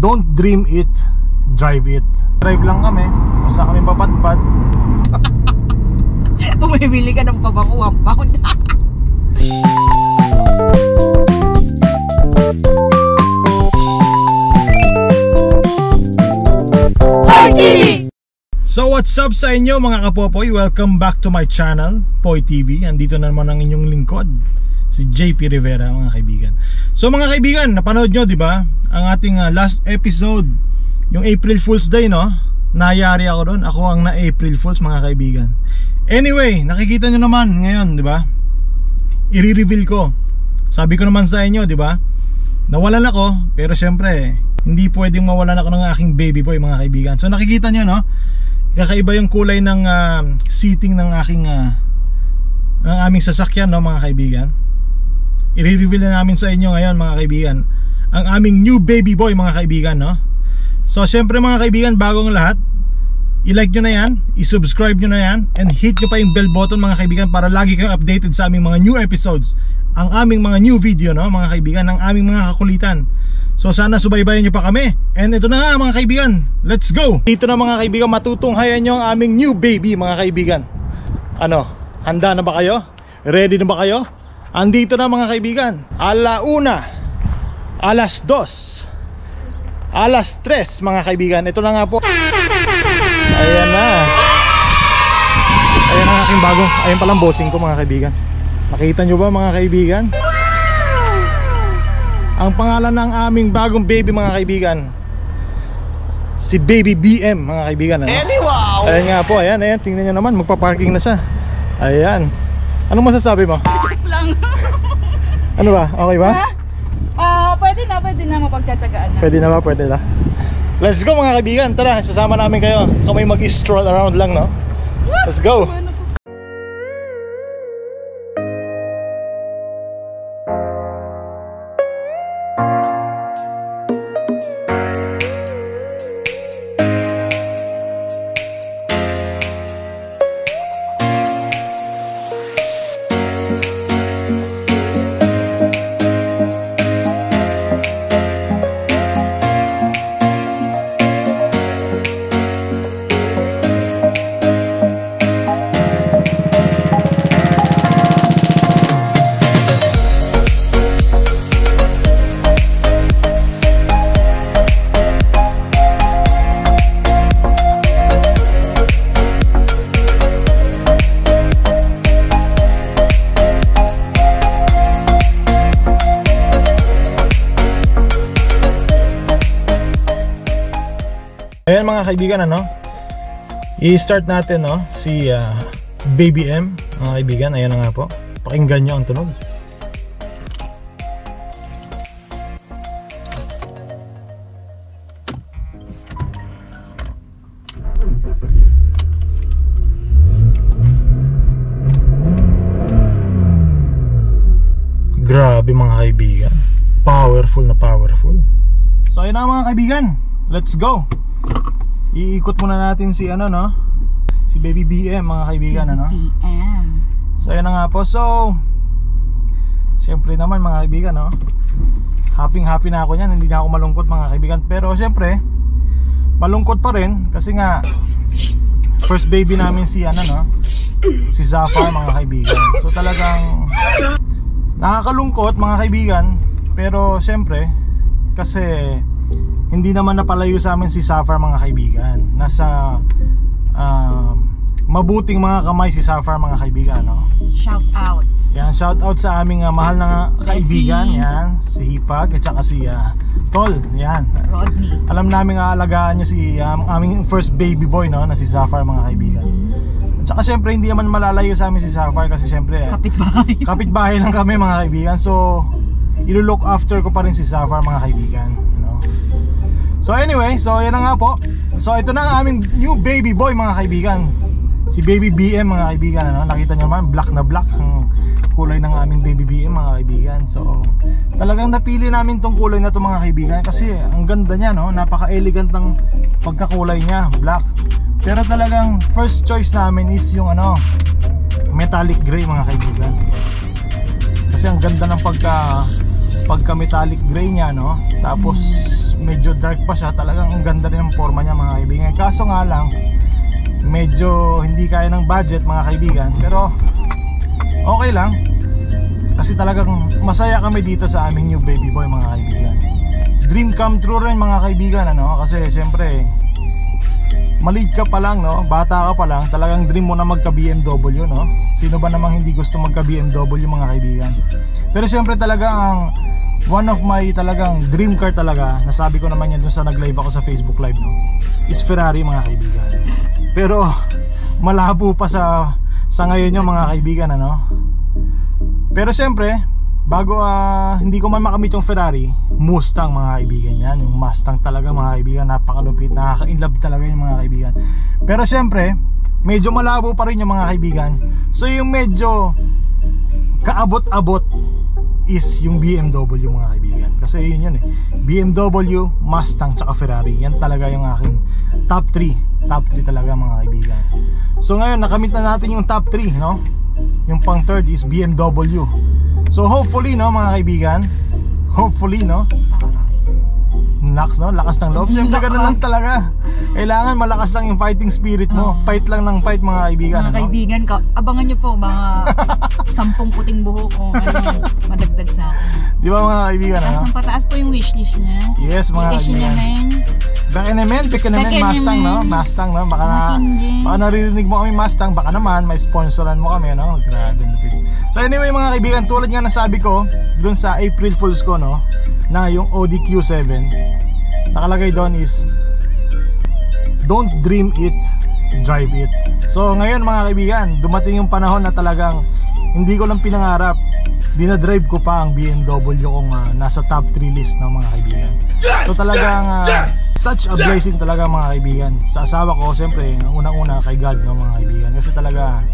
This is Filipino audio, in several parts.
don't dream it, drive it. Drive lang kami, kung saan kami papadpad. Bumibili ka ng pabango, 1 pound. So what's up sa inyo mga kapopoy? Welcome back to my channel, Poy TV. Andito na naman ang inyong lingkod, si JP Rivera mga kaibigan. So mga kaibigan, napanood nyo diba ang ating last episode, yung April Fool's Day, no? Nayari ako doon, ako ang na-April Fool's mga kaibigan. Anyway, nakikita nyo naman ngayon diba, i-reveal ko. Sabi ko naman sa inyo diba, nawalan ako, pero syempre hindi pwedeng mawalan ako ng aking baby boy mga kaibigan. So nakikita nyo, no? Kakaiba yung kulay ng seating ng aking ng aming sasakyan, no mga kaibigan. I-reveal na namin sa inyo ngayon mga kaibigan ang aming new baby boy mga kaibigan, no. So syempre mga kaibigan, bago ang lahat, i-like nyo na yan, i-subscribe nyo na yan, and hit nyo pa yung bell button mga kaibigan para lagi kayong updated sa aming mga new episodes, ang aming mga new video, no mga kaibigan, ng aming mga kakulitan. So sana subaybayan nyo pa kami. And ito na nga mga kaibigan, let's go! Dito na mga kaibigan, matutunghayan nyo ang aming new baby mga kaibigan. Ano, handa na ba kayo? Ready na ba kayo? Andito na mga kaibigan, alauna, alas 2, alas 3 mga kaibigan. Ito na nga po. Ayan na. Ayan ang aking bagong, ayan palang bossing ko mga kaibigan. Nakita nyo ba mga kaibigan? Ang pangalan ng aming bagong baby mga kaibigan, si Baby BM mga kaibigan, ano? Wow! Ayan nga po, ayan, ayan, tingnan nyo naman, magpa-parking na siya. Ayan. Anong masasabi mo? Lang. Ano ba? Okay ba? Pwede na mapagtsatsagaan na. Pwede na ba? Pwede na. Let's go mga kaibigan, tara, sasama namin kayo. Kami mag-stroll around lang, no? Let's go! Ayan mga kaibigan, ano, i-start natin, no, si Baby M mga kaibigan. Ayan na nga po, pakinggan nyo ang tunog. Grabe mga kaibigan, powerful na powerful. So ayun na mga kaibigan, let's go. Iikot muna natin si ano, no, si Baby BM mga kaibigan, ano. BM. So ayan na nga po. So siyempre naman mga kaibigan, no, happy na ako niyan. Hindi na ako malungkot mga kaibigan. Pero siyempre malungkot pa rin kasi nga first baby namin si ano, no, si Zafar mga kaibigan. So talagang nakakalungkot mga kaibigan. Pero siyempre kasi hindi naman napalayo sa amin si Zafar mga kaibigan. Nasa mabuting mga kamay si Zafar mga kaibigan, no? Shout out. Yan, shout out sa aming mahal na kaibigan, yan, si Hipag at saka si Tol, yan. Rodney. Alam namin aalagaan nyo si aming first baby boy, no, na si Zafar mga kaibigan. At saka syempre hindi naman malalayo sa amin si Zafar kasi syempre kapitbahay lang kami mga kaibigan. So ilo-look after ko pa rin si Zafar mga kaibigan, no? So anyway, so yan na nga po. So ito na ang aming new baby boy mga kaibigan, si Baby BM mga kaibigan, ano? Nakita nyo naman, black na black ang kulay ng aming Baby BM mga kaibigan. So talagang napili namin tong kulay na to mga kaibigan kasi ang ganda niya, no? Napaka-elegant ng pagkakulay niya, black. Pero talagang first choice namin is yung ano, metallic gray mga kaibigan. Kasi ang ganda ng pagka metallic gray niya, no? Tapos medyo dark pa siya. Talagang ang ganda rin ang forma niya, mga kaibigan. Kaso nga lang, medyo hindi kaya ng budget, mga kaibigan. Pero okay lang, kasi talagang masaya kami dito sa aming new baby boy, mga kaibigan. Dream come true rin, mga kaibigan, ano? Kasi syempre maliit ka pa lang, no? Bata ka pa lang, talagang dream mo na magka BMW, no? Sino ba namang hindi gusto magka BMW, mga kaibigan? Pero syempre talaga ang one of my talagang dream car talaga, nasabi ko naman yan dun sa nag-live ako sa Facebook live, no? Is Ferrari, mga kaibigan. Pero malabo pa sa ngayon yung mga kaibigan, ano? Pero syempre, bago hindi ko man makamit yung Ferrari, Mustang, mga kaibigan yan. Yung Mustang talaga, mga kaibigan, napakalupit, nakaka-inlove talaga yung mga kaibigan. Pero syempre, medyo malabo pa rin yung mga kaibigan. So yung medyo kaabot-abot is yung BMW, mga kaibigan. Kasi yun eh, BMW, Mustang, tsaka Ferrari. Yan talaga yung aking top 3. Top 3 talaga, mga kaibigan. So ngayon, nakamit na natin yung top 3, no? Yung pang third is BMW. So hopefully, no, mga kaibigan, hopefully, no, Naks, no, lakas ng loob. Siyempre ganun lang talaga. Kailangan malakas lang yung fighting spirit mo. Fight lang ng fight, mga kaibigan, mga kaibigan, abangan nyo po mga 10 puting buhok ko madagdag sa akin. Di ba, mga kaibigan, pataas ng pataas po yung wishlist niya. Yes, mga kaibigan. Bekenemen, Mustang, no? Mustang, no? Baka naririnig mo kami Mustang, baka naman may sponsoran mo kami, no? Grabe. So anyway, mga kaibigan, tulad nga nasabi ko dun sa April Fools ko, no, na yung Audi Q7, nakalagay doon is don't dream it, drive it. So ngayon, mga kaibigan, dumating yung panahon na talagang hindi ko lang pinangarap, dinadrive ko pa ang BMW kung nasa top 3 list ng mga kaibigan. So talagang such a blessing talaga, mga kaibigan. Sa asawa ko, siyempre, unang-una kay God, no, mga kaibigan. Kasi talaga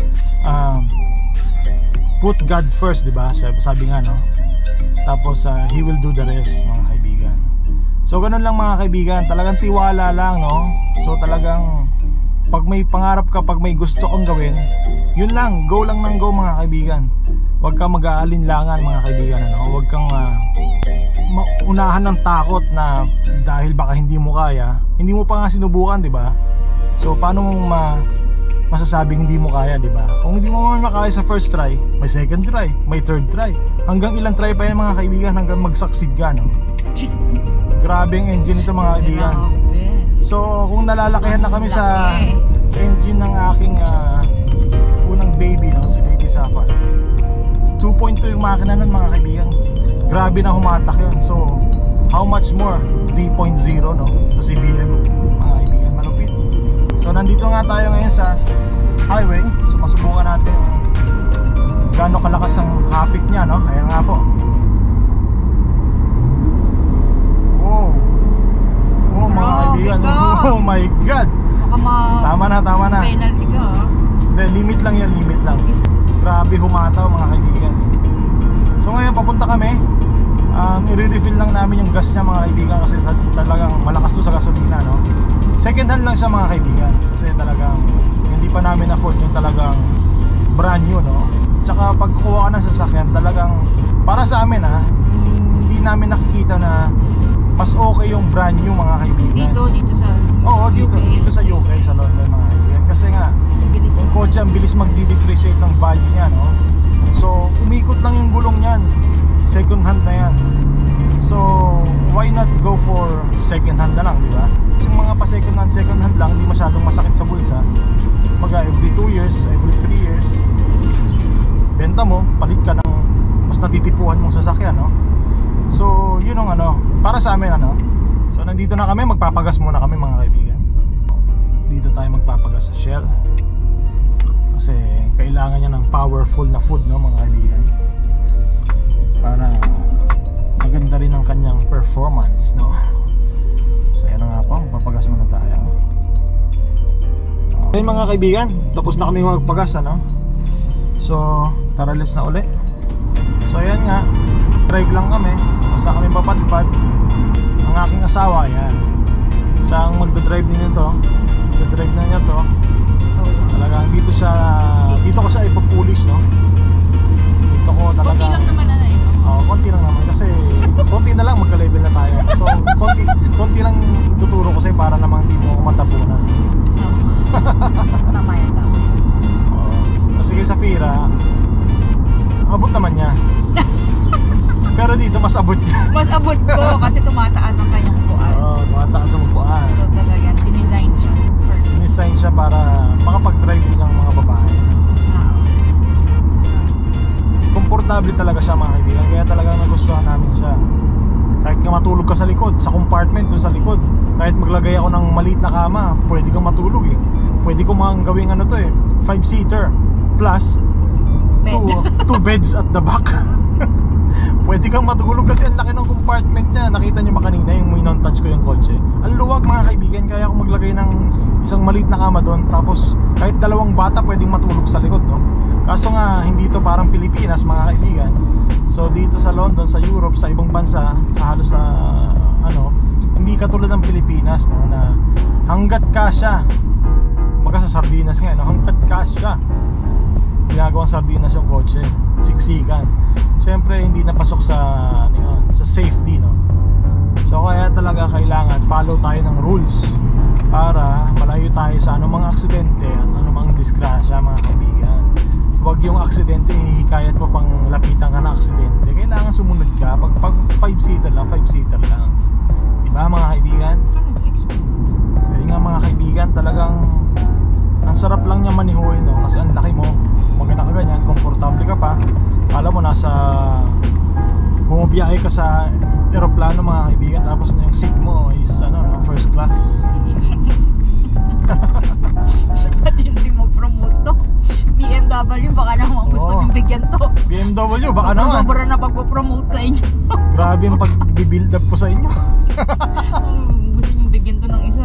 put God first, di ba? Sabi nga, no? Tapos He will do the rest, mga kaibigan. So ganun lang, mga kaibigan. Talagang tiwala lang, no? So talagang pag may pangarap ka, pag may gusto kang gawin, yun lang, go lang ng go, mga kaibigan. Huwag kang mag-aalinlangan, mga kaibigan, ano? Huwag kang unahan ng takot na dahil baka hindi mo kaya. Hindi mo pa nga sinubukan, di ba? So paano mong masasabing hindi mo kaya, di ba? Kung hindi mo man makaya sa first try, may second try, may third try. Hanggang ilang try pa yan, mga kaibigan, hanggang mag-succeed ka, no? Grabe ang engine ito, mga kaibigan. So kung nalalakihan na kami sa engine ng aking unang baby, no? Si Baby Sapphire, 2.2 yung makina nun, mga kaibigan. Grabe na humatak yun. So how much more? 3.0, no? Ito si BM, mga kaibigan, malupit. So nandito nga tayo ngayon sa highway. So masubukan natin gaano kalakas ang hapik niya, no? Ayan nga po. Wow. Oh, mga kaibigan. Oh my God. Tama na. Penalty ka, ha? Hindi, limit lang yan, limit lang. Grabe humataw, mga kaibigan. So ngayon papunta kami. I-refill lang namin yung gas niya, mga kaibigan, kasi talagang malakas to sa gasolina, no? Second hand lang siya, mga kaibigan, kasi talagang hindi pa namin afford yung talagang brand new, no? Tsaka pag kuha ka ng sasakyan, talagang para sa amin, hindi namin nakikita na mas okay yung brand new, mga kaibigan. Dito sa dito sa UK, sa London, mga kaibigan. Kasi nga yung kotse ang bilis magdi-depreciate ng value niya, no? So umikot lang yung gulong niyan, second hand na yan. So why not go for second hand na lang, di ba? Yung mga pa second hand lang, hindi masyadong masakit sa bulsa. Kumbaga every 2 years, every 3 years, benta mo, palit ka ng mas natitipuhan mong sasakyan, no? So yun ang para sa amin, So nandito na kami, magpapagas muna kami, mga kaibigan. Dito tayo magpapagas sa Shell, kasi kailangan niya ng powerful na food, no, mga kaibigan, para maganda rin ang kanyang performance, no? So yan na nga po, magpapagas muna tayo. Okay, mga kaibigan, tapos na kami magpagas, So tara, let's na uli. So yan nga, drive lang kami, basta kami papadpad. Ang aking asawa, yan, siya ang magdadrive din ito. Magdadrive na niya to. Talagang dito ko siya ipapulish, no? Dito ko talaga. Okay lang naman, Konti lang naman kasi konti na lang magka-level na tayo. So konti lang ituturo ko sa'yo para namang hindi mo ako matapunan. Tama yan, tama. Sige, sa Fira abot naman niya. Pero dito mas abot niya. Mas abot ko kasi tumataas ang kanyang upuan. Tumataas ang upuan. So talagang dinisign siya. Dinisign siya para makapag-drive din ang mga babae. Komportable talaga siya mga kaibigan, kaya talagang nagustuhan namin siya. Kahit nga matulog ka sa likod, sa compartment dun sa likod, kahit maglagay ako ng maliit na kama, pwede kang matulog eh. Pwede ko mga gawing 5-seater plus 2 beds at the back. Pwede kang matulog kasi ang laki ng compartment niya. Nakita niyo ba kanina yung minountouch ko yung kotse? Ang luwag mga kaibigan, kaya ako maglagay ng isang maliit na kama doon. Tapos kahit 2 bata pwedeng matulog sa likod, no? Kaso nga hindi to parang Pilipinas mga kaibigan. So dito sa London, sa Europe, sa ibang bansa, sa halos sa hindi katulad ng Pilipinas, no, na hanggat kasya. Baga sa sardinas nga, no, hanggat kasya. Ginagawang sardinas yung kotse, siksikan. Siyempre hindi napasok sa sa safety, no. So kaya talaga kailangan follow tayo ng rules para malayo tayo sa anumang aksidente at anumang disgrasya mga kaibigan. Huwag yung aksidente hihikayat mo pang lapitan ka na aksidente. Kailangan sumunod ka. Pag 5-seater lang, 5-seater lang. Diba mga kaibigan? So yun nga mga kaibigan, talagang ang sarap lang niya manihuin, no? Kasi ang laki mo, maganda ka ganyan, komportable ka pa. Alam mo nasa bumabiyahe ka sa aeroplano mga kaibigan, tapos na yung seat mo is first class. Ba't hindi mo promote to? BMW, baka naman gusto niyong bigyan to. BMW, baka naman. Sobra na pagpo-promote sa inyo. Grabe yung pag-build up ko sa inyo. Gusto niyong bigyan to ng isa.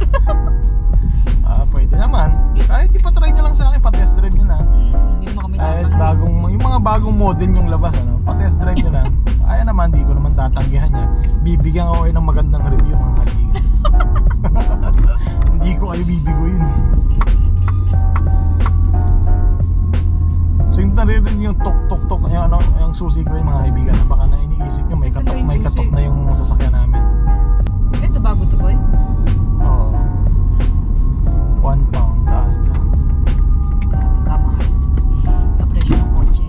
Pwede naman. Kahit ipatry nyo lang sa akin, pa-test drive nyo na. Hindi mo kami Kahit tatanggihan. yung mga bagong model yung labas, pa-test drive nyo lang. Kaya naman, di ko naman tatanggihan yan. Bibigyan ko kayo ng magandang review mga kaibigan. Hindi ko kayo bibiguin. So yung naririnig yung tok-tok-tok, yung susi ko yung mga kaibigan, baka na iniisip nyo may katok na yung sasakyan namin. Ito bago to, boy? Oo. 1 pound sa Asda. Kamahal. Kapresyo ng kotse.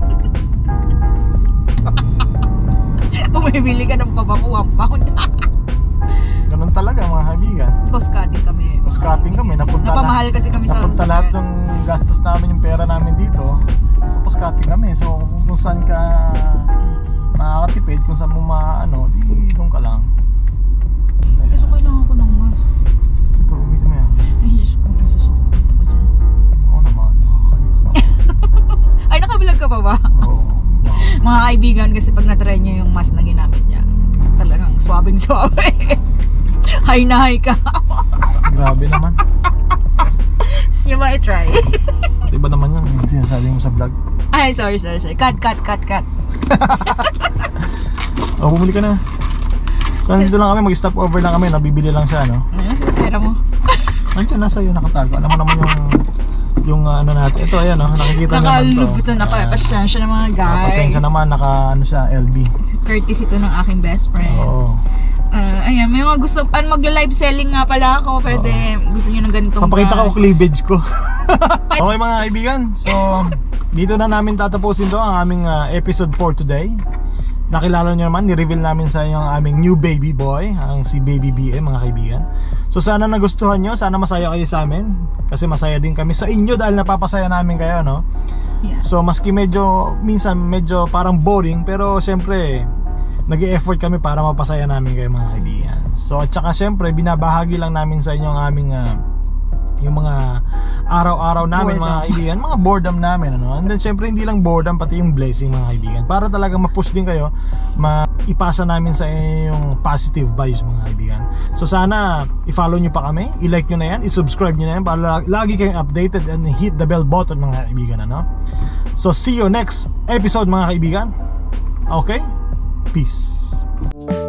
Bumibili ka ng pabako 1 pound. Ganun talaga mga kaibigan. Cost cutting kami. Napamahal kasi kami sa napunta lahat ng gastos namin, yung pera namin dito. So cost cutting kami. So kung saan ka makakatipid, kung saan mo di doon ka lang. Kasi kailangan ko ng mask. Ito, umitin mo yan. Ay, Diyos ko, nasusukot ako dyan. Oo naman, nakakayos naman. Ay, nakabilag ka pa ba? Oo. Mga kaibigan, kasi pag natry nyo yung mask na ginamit niya, talagang swabing-swabe. Hi na hi ka. Grabe naman. You might try. Iba naman yan, sinasabi mo sa vlog. Ay, sorry. Cut. Bumili ka na. So nandito lang kami, mag-stop over lang kami, nabibili lang siya, no? Sige, pera mo. Nandiyan, nasa iyo, nakatago. Alam mo naman yung natin. Ito, ayan, nakikita naman to. Nakalubutan na pa. Pasensya na mga guys. Pasensya naman, siya, LB. Courtesy to ng aking best friend. Oo. Ayan, may mga gusto, mag-live selling nga pala ako. Pwede, gusto nyo ng ganitong papakita ko cleavage ko. Okay mga kaibigan, so dito na namin tatapusin to ang aming episode for today. Nakilala nyo naman, ni-reveal namin sa inyo ang aming new baby boy, ang si Baby BM mga kaibigan. So sana nagustuhan nyo, sana masaya kayo sa amin. Kasi masaya din kami sa inyo dahil napapasaya namin kayo, no? Yeah. So maski minsan medyo parang boring, pero syempre nag-e-effort kami para mapasaya namin kayo mga kaibigan. So at saka syempre binabahagi lang namin sa inyo ang aming yung mga araw-araw namin boredom. Mga kaibigan, mga boredom namin, And then syempre hindi lang boredom, pati yung blessing mga kaibigan, para talaga ma-push din kayo, maipasa namin sa yung positive vibes mga kaibigan. So sana i-follow nyo pa kami, i-like nyo na yan, i-subscribe nyo na yan para lagi kayong updated, and hit the bell button mga kaibigan, So see you next episode mga kaibigan. Okay? Peace.